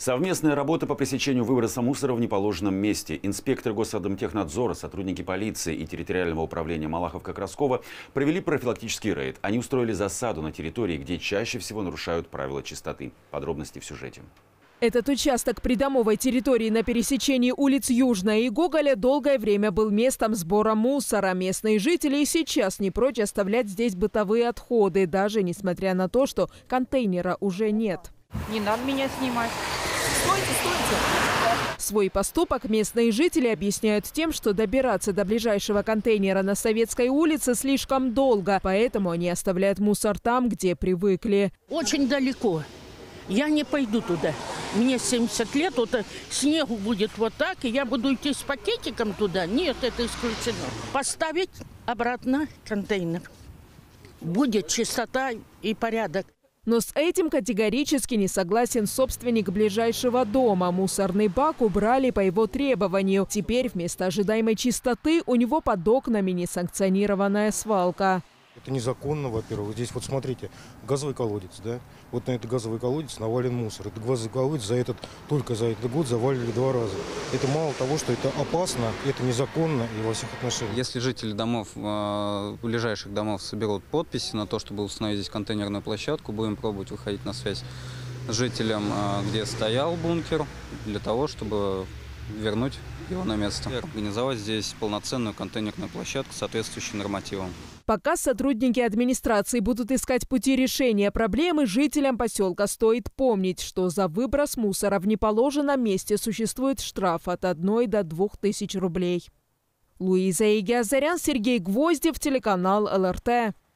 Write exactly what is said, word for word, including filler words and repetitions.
Совместная работа по пресечению выброса мусора в неположенном месте. Инспекторы Госадмтехнадзора, сотрудники полиции и территориального управления Малаховка-Краскова провели профилактический рейд. Они устроили засаду на территории, где чаще всего нарушают правила чистоты. Подробности в сюжете. Этот участок придомовой территории на пересечении улиц Южная и Гоголя долгое время был местом сбора мусора. Местные жители и сейчас не прочь оставлять здесь бытовые отходы, даже несмотря на то, что контейнера уже нет. Не надо меня снимать. Стойте, стойте. Свой поступок местные жители объясняют тем, что добираться до ближайшего контейнера на Советской улице слишком долго, поэтому они оставляют мусор там, где привыкли. Очень далеко. Я не пойду туда. Мне семьдесят лет, вот снегу будет вот так, и я буду идти с пакетиком туда. Нет, это исключено. Поставить обратно контейнер. Будет чистота и порядок. Но с этим категорически не согласен собственник ближайшего дома. Мусорный бак убрали по его требованию. Теперь вместо ожидаемой чистоты у него под окнами несанкционированная свалка. Это незаконно, во-первых. Здесь вот смотрите, газовый колодец, да? Вот на этот газовый колодец навален мусор. Этот газовый колодец за этот, только за этот год завалили два раза. Это мало того, что это опасно, это незаконно и во всех отношениях. Если жители домов, ближайших домов соберут подписи на то, чтобы установить здесь контейнерную площадку, будем пробовать выходить на связь с жителем, где стоял бункер, для того, чтобы вернуть его на место. И организовать здесь полноценную контейнерную площадку, соответствующую нормативам. Пока сотрудники администрации будут искать пути решения проблемы, жителям поселка стоит помнить, что за выброс мусора в неположенном месте существует штраф от одной до двух тысяч рублей. Луиза Игиазарян, Сергей Гвоздев, телеканал эл эр тэ.